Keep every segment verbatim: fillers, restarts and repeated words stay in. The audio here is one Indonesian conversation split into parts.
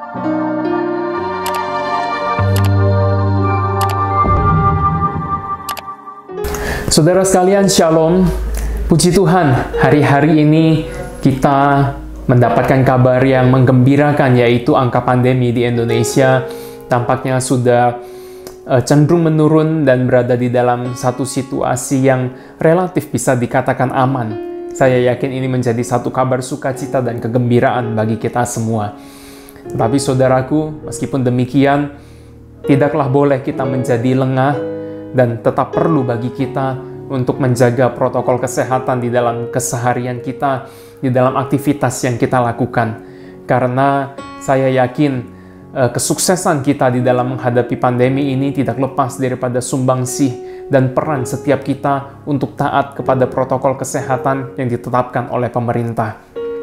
Saudara sekalian, Shalom. Puji Tuhan, hari-hari ini kita mendapatkan kabar yang menggembirakan, yaitu angka pandemi di Indonesia tampaknya sudah uh, cenderung menurun dan berada di dalam satu situasi yang relatif bisa dikatakan aman. Saya yakin ini menjadi satu kabar sukacita dan kegembiraan bagi kita semua. Tapi saudaraku, meskipun demikian, tidaklah boleh kita menjadi lengah dan tetap perlu bagi kita untuk menjaga protokol kesehatan di dalam keseharian kita, di dalam aktivitas yang kita lakukan. Karena saya yakin eh, kesuksesan kita di dalam menghadapi pandemi ini tidak lepas daripada sumbangsih dan peran setiap kita untuk taat kepada protokol kesehatan yang ditetapkan oleh pemerintah.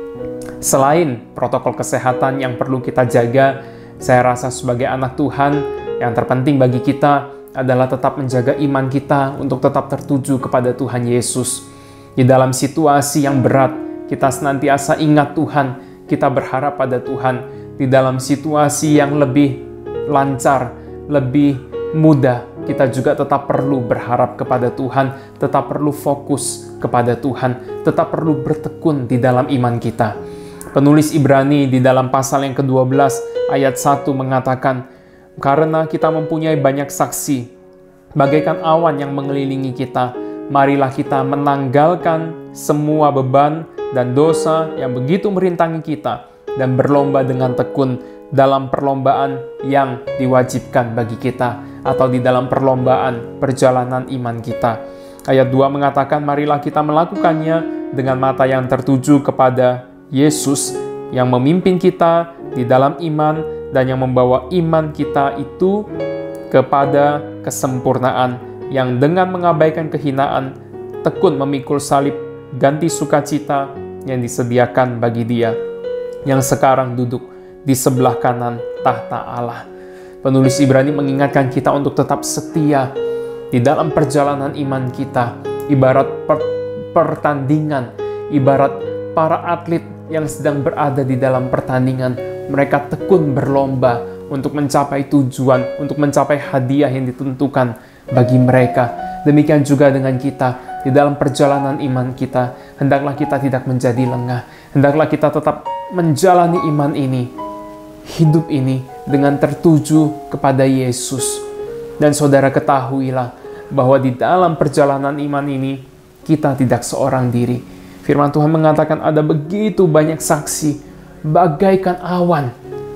Selain protokol kesehatan yang perlu kita jaga, saya rasa sebagai anak Tuhan, yang terpenting bagi kita adalah tetap menjaga iman kita untuk tetap tertuju kepada Tuhan Yesus. Di dalam situasi yang berat, kita senantiasa ingat Tuhan, kita berharap pada Tuhan. Di dalam situasi yang lebih lancar, lebih mudah, kita juga tetap perlu berharap kepada Tuhan, tetap perlu fokus kepada Tuhan, tetap perlu bertekun di dalam iman kita. Penulis Ibrani di dalam pasal yang kedua belas ayat satu mengatakan, karena kita mempunyai banyak saksi, bagaikan awan yang mengelilingi kita, marilah kita menanggalkan semua beban dan dosa yang begitu merintangi kita, dan berlomba dengan tekun dalam perlombaan yang diwajibkan bagi kita, atau di dalam perlombaan perjalanan iman kita. Ayat dua mengatakan, marilah kita melakukannya dengan mata yang tertuju kepada Yesus, yang memimpin kita di dalam iman, dan yang membawa iman kita itu kepada kesempurnaan, yang dengan mengabaikan kehinaan, tekun memikul salib, ganti sukacita yang disediakan bagi Dia, yang sekarang duduk di sebelah kanan tahta Allah. Penulis Ibrani mengingatkan kita untuk tetap setia di dalam perjalanan iman kita, ibarat per pertandingan, ibarat para atlet yang sedang berada di dalam pertandingan. Mereka tekun berlomba untuk mencapai tujuan, untuk mencapai hadiah yang ditentukan bagi mereka. Demikian juga dengan kita, di dalam perjalanan iman kita, hendaklah kita tidak menjadi lengah. Hendaklah kita tetap menjalani iman ini, hidup ini, dengan tertuju kepada Yesus. Dan saudara ketahuilah, bahwa di dalam perjalanan iman ini, kita tidak seorang diri. Firman Tuhan mengatakan ada begitu banyak saksi, bagaikan awan.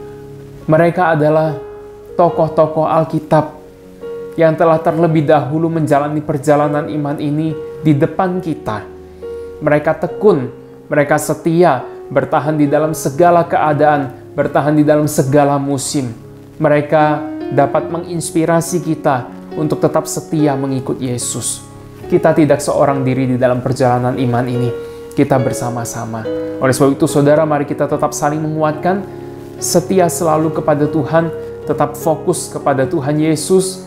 Mereka adalah tokoh-tokoh Alkitab yang telah terlebih dahulu menjalani perjalanan iman ini di depan kita. Mereka tekun, mereka setia, bertahan di dalam segala keadaan, bertahan di dalam segala musim. Mereka dapat menginspirasi kita untuk tetap setia mengikut Yesus. Kita tidak seorang diri di dalam perjalanan iman ini. Kita bersama-sama. Oleh sebab itu, saudara, mari kita tetap saling menguatkan, setia selalu kepada Tuhan, tetap fokus kepada Tuhan Yesus,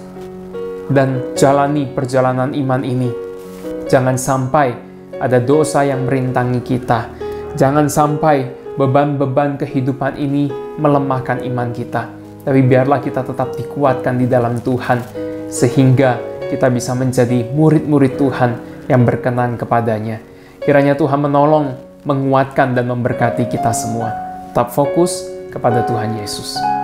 dan jalani perjalanan iman ini. Jangan sampai ada dosa yang merintangi kita. Jangan sampai beban-beban kehidupan ini melemahkan iman kita. Tapi biarlah kita tetap dikuatkan di dalam Tuhan, sehingga kita bisa menjadi murid-murid Tuhan yang berkenan kepadanya. Kiranya Tuhan menolong, menguatkan, dan memberkati kita semua. Tetap fokus kepada Tuhan Yesus.